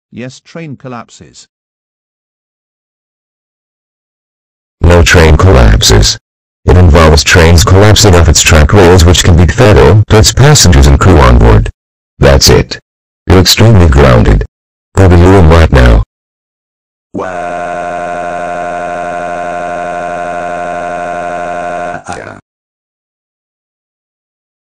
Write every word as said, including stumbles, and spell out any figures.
Yes, train collapses. No train collapses. It involves trains collapsing off its track rails, which can be fatal to its passengers and crew on board. That's it. You're extremely grounded. Go to your room right now. Wow.